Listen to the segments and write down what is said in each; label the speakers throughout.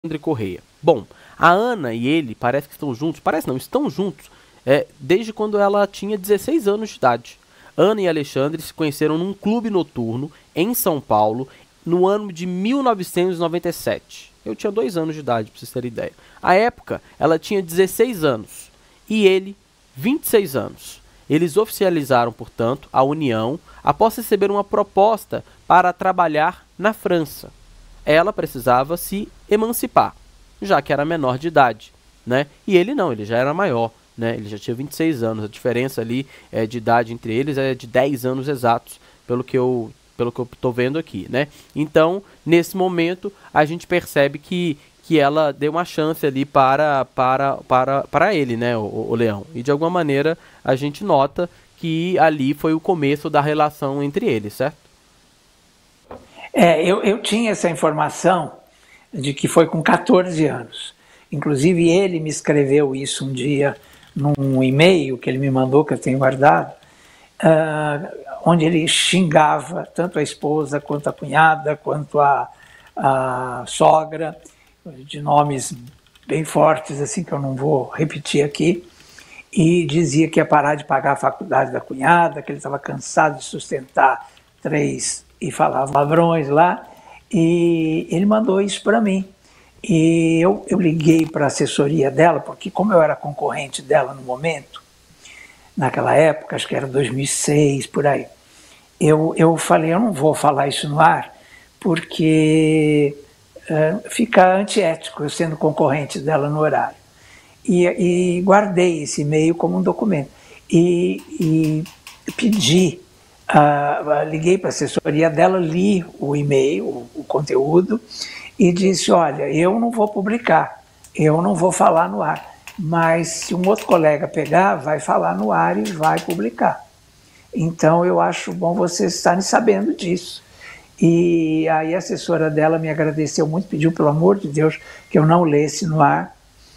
Speaker 1: Alexandre Correia. Bom, a Ana e ele parece que estão juntos, parece não, estão juntos desde quando ela tinha 16 anos de idade. Ana e Alexandre se conheceram num clube noturno em São Paulo no ano de 1997. Eu tinha 2 anos de idade, para vocês terem ideia. À época, ela tinha 16 anos e ele 26 anos. Eles oficializaram, portanto, a união após receber uma proposta para trabalhar na França. Ela precisava se emancipar, já que era menor de idade, né? E ele não, ele já era maior, né? Ele já tinha 26 anos, a diferença ali de idade entre eles é de 10 anos exatos, pelo que eu estou vendo aqui, né? Então, nesse momento, a gente percebe que ela deu uma chance ali para ele, né, o Leão. E de alguma maneira a gente nota que ali foi o começo da relação entre eles, certo?
Speaker 2: Eu tinha essa informação de que foi com 14 anos. Inclusive ele me escreveu isso um dia num e-mail que ele me mandou, que eu tenho guardado, onde ele xingava tanto a esposa, quanto a cunhada, quanto a sogra, de nomes bem fortes, assim, que eu não vou repetir aqui, e dizia que ia parar de pagar a faculdade da cunhada, que ele estava cansado de sustentar 3, e falava palavrões lá, e ele mandou isso para mim. E eu liguei para a assessoria dela, porque como eu era concorrente dela no momento, naquela época, acho que era 2006, por aí, eu falei, eu não vou falar isso no ar, porque fica antiético eu sendo concorrente dela no horário. E guardei esse e-mail como um documento. E pedi, liguei para a assessoria dela, li o e-mail, o conteúdo, e disse, olha, eu não vou publicar, eu não vou falar no ar, mas se um outro colega pegar, vai falar no ar e vai publicar. Então eu acho bom vocês estarem sabendo disso. E aí a assessora dela me agradeceu muito, pediu pelo amor de Deus que eu não lesse no ar.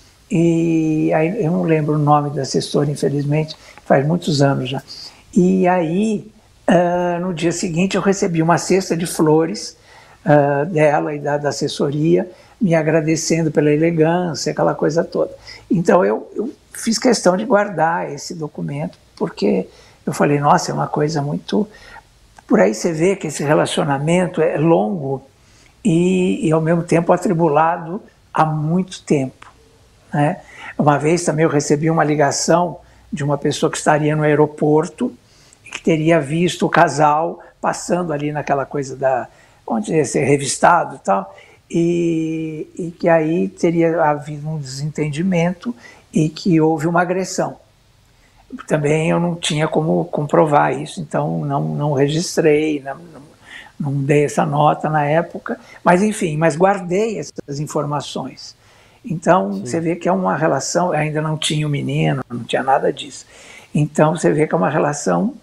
Speaker 2: E aí eu não lembro o nome da assessora, infelizmente, faz muitos anos já. E aí, no dia seguinte, eu recebi uma cesta de flores dela e da assessoria, me agradecendo pela elegância, aquela coisa toda. Então eu fiz questão de guardar esse documento, porque eu falei, nossa, é uma coisa muito... Por aí você vê que esse relacionamento é longo e ao mesmo tempo atribulado há muito tempo, né? Uma vez também eu recebi uma ligação de uma pessoa que estaria no aeroporto e que teria visto o casal passando ali naquela coisa onde ia ser revistado e tal, e que aí teria havido um desentendimento e que houve uma agressão. Também eu não tinha como comprovar isso, então não registrei, não dei essa nota na época, mas enfim, mas guardei essas informações. Então, sim, você vê que é uma relação, ainda não tinha o menino, não tinha nada disso. Então, você vê que é uma relação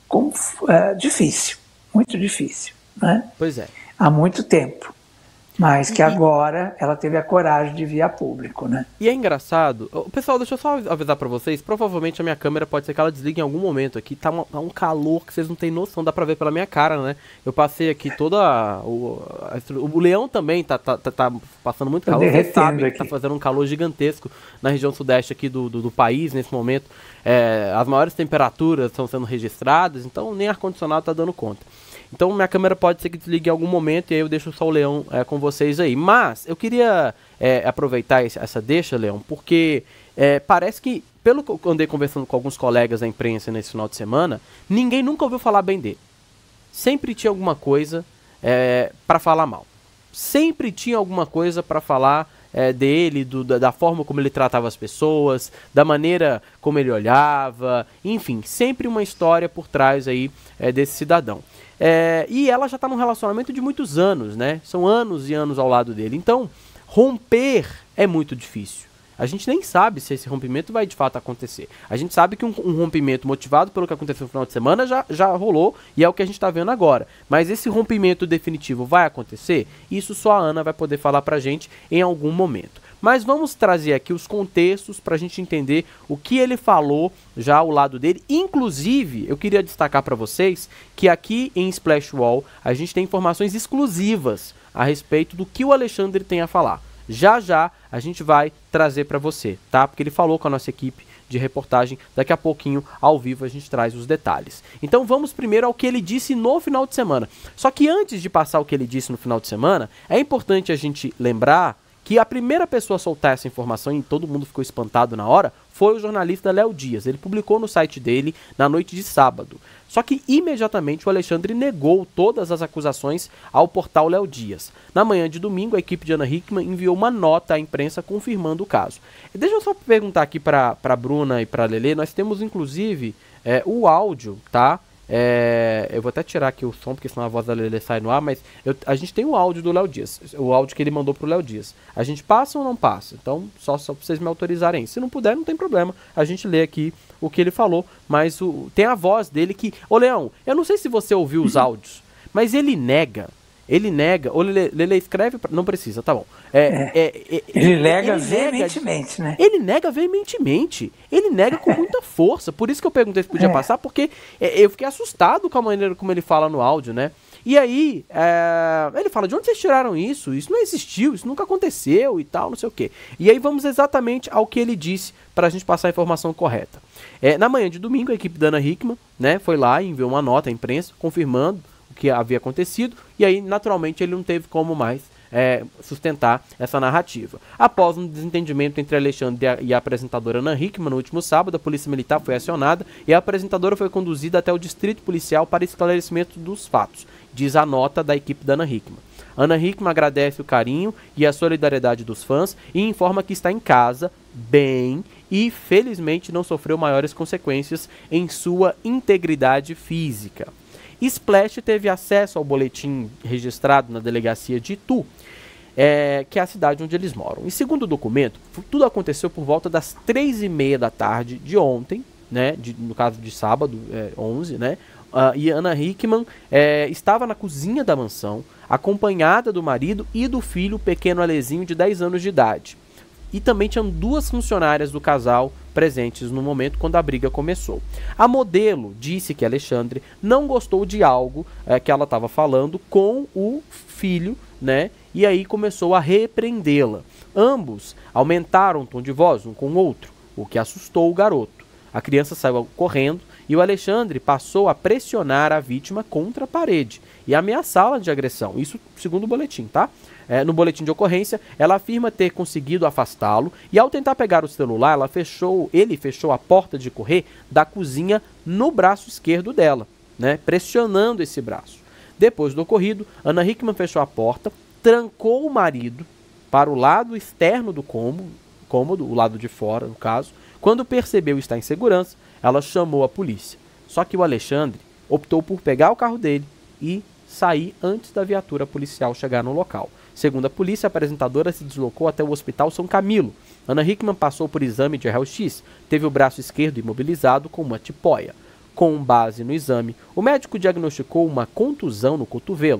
Speaker 2: difícil, muito difícil, né?
Speaker 1: Pois é.
Speaker 2: Há muito tempo. Mas que agora ela teve a coragem de vir a público, né?
Speaker 1: E é engraçado... Pessoal, deixa eu só avisar pra vocês. Provavelmente a minha câmera pode ser que ela desligue em algum momento aqui. Tá um calor que vocês não têm noção. Dá pra ver pela minha cara, né? Eu passei aqui toda... O Leão também tá passando muito calor. Vocês sabem que tá fazendo um calor gigantesco na região sudeste aqui do país nesse momento. As maiores temperaturas estão sendo registradas. Então nem ar-condicionado tá dando conta. Então minha câmera pode ser que desligue em algum momento e aí eu deixo só o Leão com vocês aí. Mas eu queria aproveitar essa deixa, Leão, porque parece que, pelo que eu andei conversando com alguns colegas da imprensa nesse final de semana, ninguém nunca ouviu falar bem dele. Sempre tinha alguma coisa para falar mal. Sempre tinha alguma coisa para falar dele, da forma como ele tratava as pessoas, da maneira como ele olhava, enfim, sempre uma história por trás aí desse cidadão. E ela já está num relacionamento de muitos anos, né? São anos e anos ao lado dele. Então, romper é muito difícil. A gente nem sabe se esse rompimento vai de fato acontecer. A gente sabe que um rompimento motivado pelo que aconteceu no final de semana já rolou e é o que a gente está vendo agora. Mas esse rompimento definitivo vai acontecer? Isso só a Ana vai poder falar pra gente em algum momento. Mas vamos trazer aqui os contextos para a gente entender o que ele falou já ao lado dele. Inclusive, eu queria destacar para vocês que aqui em Splash Wall a gente tem informações exclusivas a respeito do que o Alexandre tem a falar. Já já a gente vai trazer para você, tá? Porque ele falou com a nossa equipe de reportagem, daqui a pouquinho, ao vivo, a gente traz os detalhes. Então vamos primeiro ao que ele disse no final de semana. Só que antes de passar o que ele disse no final de semana, é importante a gente lembrar que a primeira pessoa a soltar essa informação, e todo mundo ficou espantado na hora, foi o jornalista Léo Dias. Ele publicou no site dele na noite de sábado. Só que imediatamente o Alexandre negou todas as acusações ao portal Léo Dias. Na manhã de domingo, a equipe de Ana Hickman enviou uma nota à imprensa confirmando o caso. Deixa eu só perguntar aqui para a Bruna e para a Lelê, nós temos inclusive o áudio, tá? Eu vou até tirar aqui o som, porque senão a voz da Lelê sai no ar, mas a gente tem o áudio do Léo Dias, o áudio que ele mandou pro Léo Dias. A gente passa ou não passa? Então, só pra vocês me autorizarem. Se não puder, não tem problema. A gente lê aqui o que ele falou, mas tem a voz dele que... Ô, Leão, eu não sei se você ouviu os áudios, mas ele nega... Ô, Lelê, escreve... Não precisa, tá bom.
Speaker 2: Ele nega veementemente, né?
Speaker 1: Ele nega veementemente. Ele nega com muita força. Por isso que eu perguntei se podia passar, porque eu fiquei assustado com a maneira como ele fala no áudio, né? E aí, ele fala, de onde vocês tiraram isso? Isso não existiu, isso nunca aconteceu e tal, não sei o quê. E aí vamos exatamente ao que ele disse, para a gente passar a informação correta. Na manhã de domingo, a equipe da Ana Hickman, né, foi lá e enviou uma nota à imprensa, confirmando o que havia acontecido, e aí, naturalmente, ele não teve como mais sustentar essa narrativa. Após um desentendimento entre Alexandre e a apresentadora Ana Hickman no último sábado, a polícia militar foi acionada e a apresentadora foi conduzida até o distrito policial para esclarecimento dos fatos, diz a nota da equipe da Ana Hickman. Ana Hickman agradece o carinho e a solidariedade dos fãs e informa que está em casa, bem, e felizmente não sofreu maiores consequências em sua integridade física. Splash teve acesso ao boletim registrado na delegacia de Itu, que é a cidade onde eles moram. E segundo o documento, tudo aconteceu por volta das 3h30 da tarde de ontem, né, no caso de sábado, 11, né, e Ana Hickman estava na cozinha da mansão, acompanhada do marido e do filho, pequeno Alezinho, de 10 anos de idade. E também tinham 2 funcionárias do casal presentes no momento quando a briga começou. A modelo disse que Alexandre não gostou de algo que ela estava falando com o filho, né? E aí começou a repreendê-la. Ambos aumentaram o tom de voz um com o outro, o que assustou o garoto. A criança saiu correndo e o Alexandre passou a pressionar a vítima contra a parede e ameaçá-la de agressão. Isso segundo o boletim, tá? No boletim de ocorrência, ela afirma ter conseguido afastá-lo e ao tentar pegar o celular, ele fechou a porta de correr da cozinha no braço esquerdo dela, né, pressionando esse braço. Depois do ocorrido, Ana Hickman fechou a porta, trancou o marido para o lado externo do cômodo, o lado de fora, no caso. Quando percebeu estar em segurança, ela chamou a polícia. Só que o Alexandre optou por pegar o carro dele e sair antes da viatura policial chegar no local. Segundo a polícia, a apresentadora se deslocou até o Hospital São Camilo. Ana Hickman passou por exame de raio-x, teve o braço esquerdo imobilizado com uma tipóia. Com base no exame, o médico diagnosticou uma contusão no cotovelo.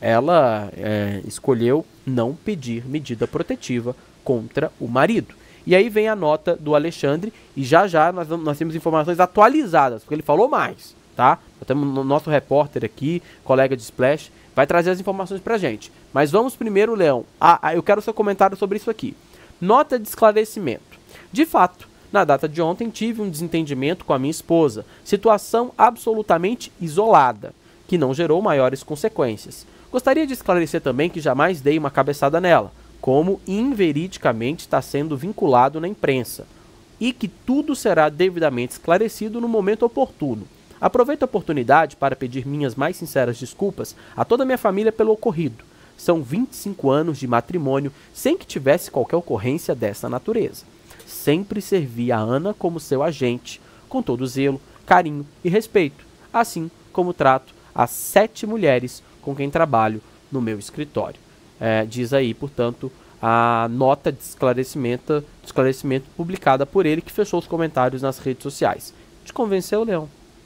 Speaker 1: Ela escolheu não pedir medida protetiva contra o marido. E aí vem a nota do Alexandre e já nós temos informações atualizadas, porque ele falou mais, tá? Temos o nosso repórter aqui, colega de Splash, vai trazer as informações pra gente. Mas vamos primeiro, Leão. Eu quero o seu comentário sobre isso aqui. Nota de esclarecimento. De fato, na data de ontem tive um desentendimento com a minha esposa. Situação absolutamente isolada, que não gerou maiores consequências. Gostaria de esclarecer também que jamais dei uma cabeçada nela, como inveridicamente está sendo vinculado na imprensa, e que tudo será devidamente esclarecido no momento oportuno. Aproveito a oportunidade para pedir minhas mais sinceras desculpas a toda a minha família pelo ocorrido. São 25 anos de matrimônio sem que tivesse qualquer ocorrência dessa natureza. Sempre servi a Ana como seu agente, com todo zelo, carinho e respeito, assim como trato as 7 mulheres com quem trabalho no meu escritório. Diz aí, portanto, a nota de esclarecimento publicada por ele, que fechou os comentários nas redes sociais. Te convenceu, Leão?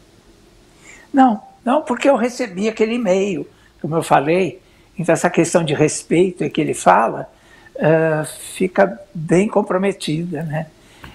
Speaker 2: Não, porque eu recebi aquele e-mail, como eu falei. Então essa questão de respeito que ele fala fica bem comprometida, né?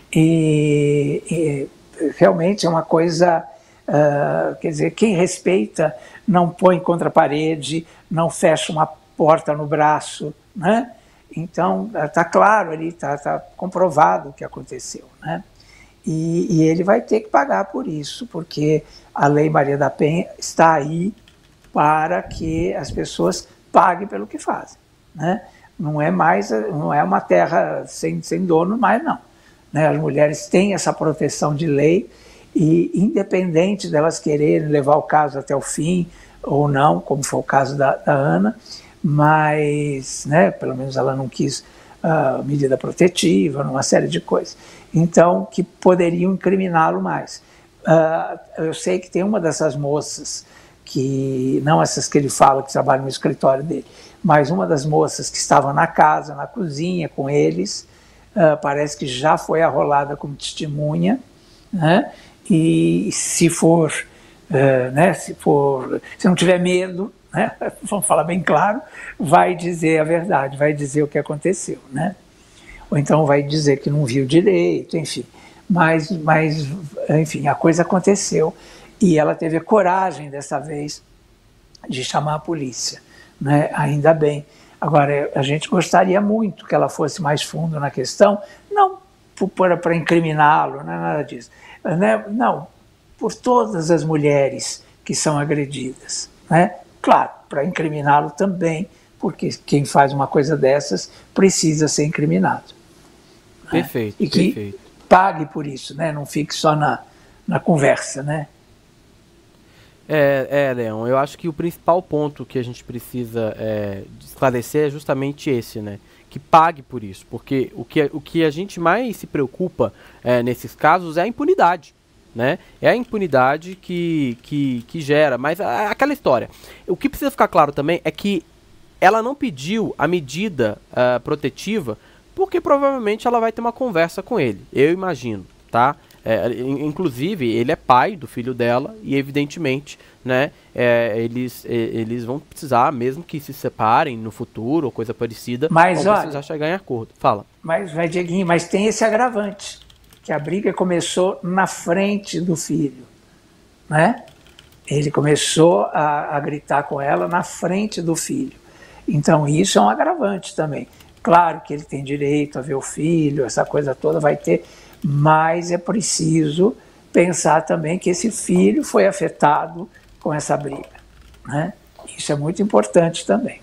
Speaker 2: E realmente é uma coisa, quer dizer, quem respeita não põe contra a parede, não fecha uma porta no braço, né? Então, está claro ali, está comprovado o que aconteceu, né? E ele vai ter que pagar por isso, porque a Lei Maria da Penha está aí para que as pessoas paguem pelo que fazem, né? Não é uma terra sem dono mais, não, né? As mulheres têm essa proteção de lei e, independente delas quererem levar o caso até o fim ou não, como foi o caso da Ana, mas, né, pelo menos ela não quis medida protetiva, uma série de coisas, então, que poderiam incriminá-lo mais. Eu sei que tem uma dessas moças, que não essas que ele fala que trabalham no escritório dele, mas uma das moças que estava na casa, na cozinha com eles, parece que já foi arrolada como testemunha, né? E se for, né, se não tiver medo, né, vamos falar bem claro, vai dizer a verdade, vai dizer o que aconteceu, né? Ou então vai dizer que não viu direito, enfim. Mas enfim, a coisa aconteceu e ela teve a coragem dessa vez de chamar a polícia, né? Ainda bem. Agora, a gente gostaria muito que ela fosse mais fundo na questão, não para incriminá-lo, não é nada disso, né? Não, por todas as mulheres que são agredidas, né? Claro, para incriminá-lo também, porque quem faz uma coisa dessas precisa ser incriminado.
Speaker 1: Perfeito,
Speaker 2: e que
Speaker 1: perfeito.
Speaker 2: pague por isso, né? Não fique só na conversa, né?
Speaker 1: Leão, eu acho que o principal ponto que a gente precisa esclarecer é justamente esse, né? Que pague por isso, porque o que a gente mais se preocupa nesses casos é a impunidade, né? É a impunidade que gera, mas aquela história. O que precisa ficar claro também é que ela não pediu a medida protetiva porque provavelmente ela vai ter uma conversa com ele, eu imagino, tá? Inclusive, ele é pai do filho dela e, evidentemente, né, eles vão precisar, mesmo que se separem no futuro ou coisa parecida, vão precisar chegar em acordo. Fala.
Speaker 2: Mas, Dieguinho, mas tem esse agravante, que a briga começou na frente do filho, né? Ele começou a gritar com ela na frente do filho. Então, isso é um agravante também. Claro que ele tem direito a ver o filho, essa coisa toda vai ter, mas é preciso pensar também que esse filho foi afetado com essa briga, né? Isso é muito importante também.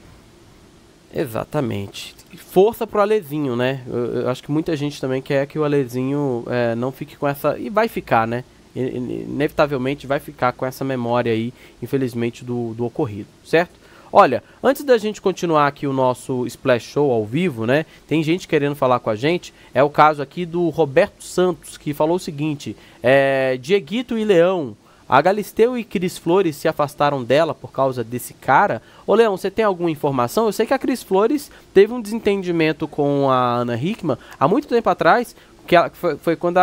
Speaker 1: Exatamente. Força pro Alezinho, né? Eu acho que muita gente também quer que o Alezinho não fique com essa... E vai ficar, né? Inevitavelmente vai ficar com essa memória aí, infelizmente, do ocorrido, certo? Olha, antes da gente continuar aqui o nosso Splash Show ao vivo, né? Tem gente querendo falar com a gente. É o caso aqui do Roberto Santos, que falou o seguinte: Dieguito e Leão, a Galisteu e Cris Flores se afastaram dela por causa desse cara? Ô Leão, você tem alguma informação? Eu sei que a Cris Flores teve um desentendimento com a Ana Hickman há muito tempo atrás, que foi quando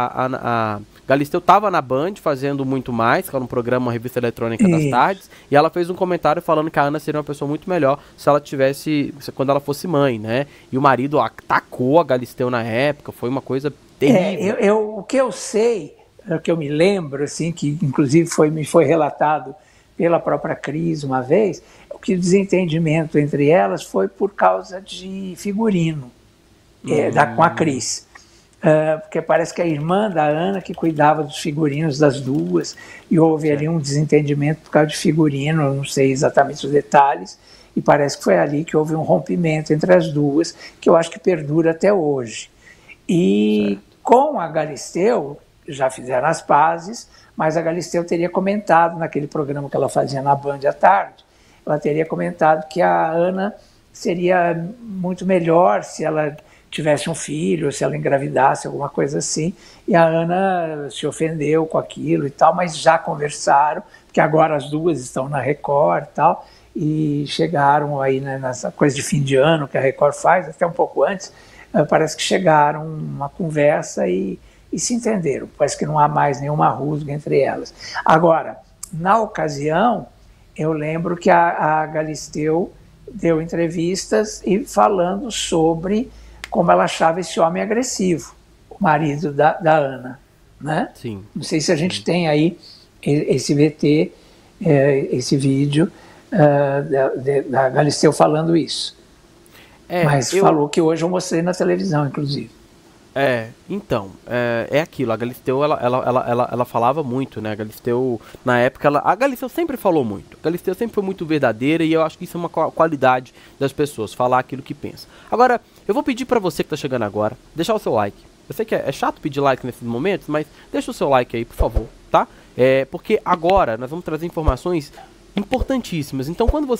Speaker 1: a Galisteu estava na Band fazendo Muito Mais, que era um programa, uma revista eletrônica das tardes, e ela fez um comentário falando que a Ana seria uma pessoa muito melhor se ela tivesse, quando ela fosse mãe, né? E o marido atacou a Galisteu na época, foi uma coisa terrível.
Speaker 2: O que eu sei, o que eu me lembro, assim, que inclusive me foi relatado pela própria Cris uma vez, que o desentendimento entre elas foi por causa de figurino, com a Cris. Porque parece que a irmã da Ana que cuidava dos figurinos das duas, e houve ali um desentendimento por causa de figurino, eu não sei exatamente os detalhes, e parece que foi ali que houve um rompimento entre as duas, que eu acho que perdura até hoje. E com a Galisteu, já fizeram as pazes, mas a Galisteu teria comentado naquele programa que ela fazia na Band à tarde, ela teria comentado que a Ana seria muito melhor se ela tivesse um filho, se ela engravidasse, alguma coisa assim, e a Ana se ofendeu com aquilo e tal, mas já conversaram, porque agora as duas estão na Record e tal, e chegaram aí, né, nessa coisa de fim de ano que a Record faz, até um pouco antes, parece que chegaram uma conversa e se entenderam, parece que não há mais nenhuma rusga entre elas. Agora, na ocasião, eu lembro que a Galisteu deu entrevistas e falando sobre como ela achava esse homem agressivo, o marido da Ana, né?
Speaker 1: Sim.
Speaker 2: Não sei se a gente tem aí esse VT, esse vídeo da Galisteu falando isso. Mas falou que hoje eu mostrei na televisão, inclusive.
Speaker 1: Então, é aquilo, a Galisteu, ela falava muito, né, a Galisteu, na época, a Galisteu sempre falou muito, a Galisteu sempre foi muito verdadeira e eu acho que isso é uma qualidade das pessoas, falar aquilo que pensa. Agora, eu vou pedir pra você que tá chegando agora, deixar o seu like. Eu sei que é chato pedir like nesses momentos, mas deixa o seu like aí, por favor, tá? Porque agora nós vamos trazer informações importantíssimas, então quando você